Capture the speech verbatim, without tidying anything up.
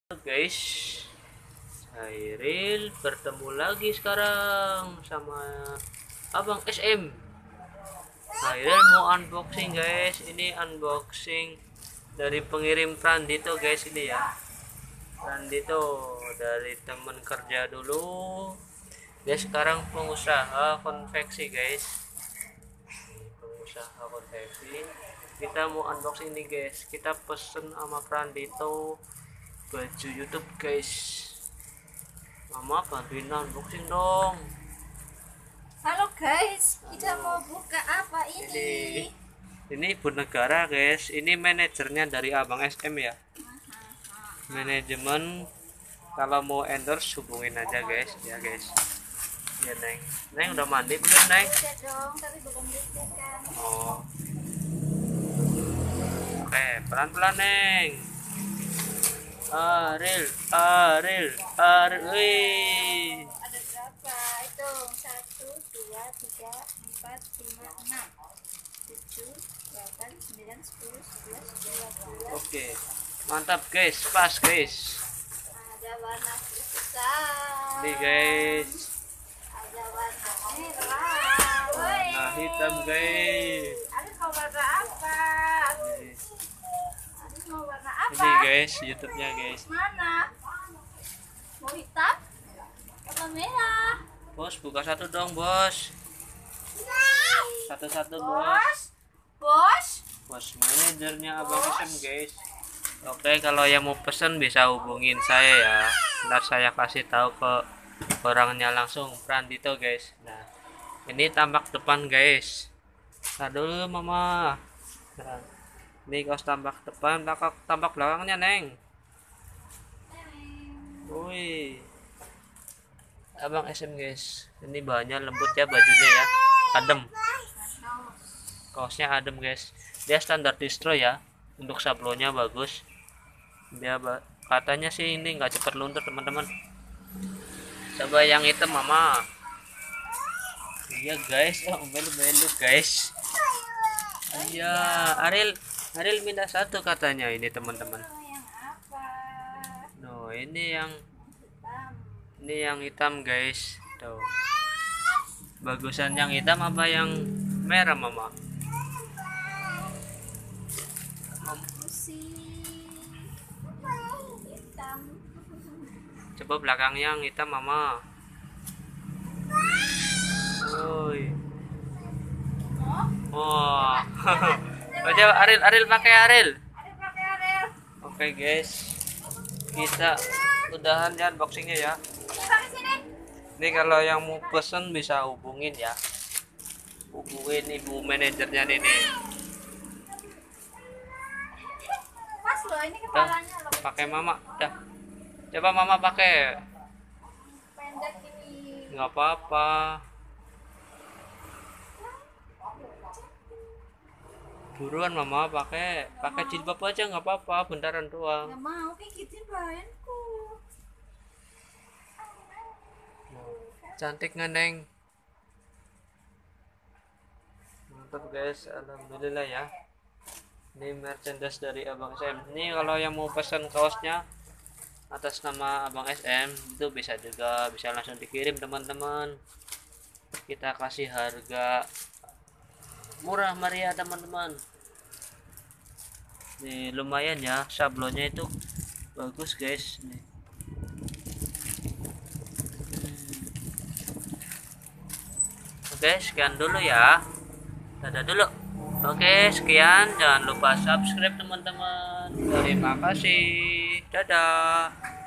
Halo guys, Hairil bertemu lagi sekarang sama Abang S M. Hairil mau unboxing guys, ini unboxing dari pengirim Prandito guys ini ya. Prandito dari teman kerja dulu, dia sekarang pengusaha konveksi guys. Pengusaha konveksi. Kita mau unboxing nih guys, kita pesen sama Prandito baju YouTube guys. Mama bantuin unboxing dong. Halo guys, kita mau buka apa ini? Ini ini Ibu Negara guys. Ini manajernya dari Abang S M ya. Manajemen, kalau mau endorse hubungin aja guys ya guys. Ya Neng. Neng udah mandi belum Neng? Udah dong, tapi belum ditekan. Oh. Oke, pelan-pelan Neng. Aril, Aril, Aril, wih. Ada berapa? Itu satu, dua, tiga, empat, lima, enam, tujuh, delapan, sembilan, sepuluh, sebelas, dua belas. Oke, mantap guys, pas guys. Ada warna susah. Ini guys, Ada warna merah. warna hitam guys. Ada mau warna apa? Ini, Ada mau warna apa? ini guys, YouTube-nya guys. Mana? Mau hitam? Atau merah? Bos, buka satu dong bos. Satu-satu bos. Bos? Bos? Bos manajernya Abang S M guys. Oke, kalau yang mau pesen bisa hubungin saya ya. Ntar saya kasih tahu ke orangnya langsung, Prandito guys. Nah, ini tampak depan guys. Nah dulu mama. Nah, ini kaos tampak depan, tampak tampak belakangnya neng. Wih, Abang S M guys. Ini bahannya lembut ya, bajunya ya, adem. Kaosnya adem guys. Dia standar distro ya. Untuk sablonnya bagus. Dia katanya sih ini nggak cepat luntur teman-teman. Coba yang hitam mama. Iya guys, oh melu-melu guys. Iya, Aril, Aril minta satu katanya ini teman-teman. Yang apa? No, ini yang Hitam. ini yang hitam guys. Tuh. Bagusan yang hitam apa yang merah mama? Pusing. Hitam. Coba belakangnya yang hitam mama. Woi. Oh, Oh. Coba Aril, Aril pakai Aril. ada pakai Ariel. Oke guys. Kita udahan ya unboxingnya ya. Pakai sini. Ini kalau yang mau pesen bisa hubungin ya. Hubungin ibu manajernya ini. Pas loh, ini Dah, kepalanya loh. pakai mama. Dah. Coba mama pakai. Pendek ini. Nggak apa-apa. Buruan mama pakai. Pakai jilbab aja nggak apa-apa. Bentaran doang. Nggak mau pijitin bayanku. Cantik nggak neng? Mantap guys, alhamdulillah ya. Ini merchandise dari Abang S M. Ini kalau yang mau pesan kaosnya atas nama Abang S M itu bisa juga, bisa langsung dikirim teman-teman. Kita kasih harga murah meriah teman-teman. Nih lumayan ya, sablonnya itu bagus guys. Nih. Oke, sekian dulu ya. Dadah dulu. Oke, sekian. Jangan lupa subscribe teman-teman. Terima kasih. Dadah.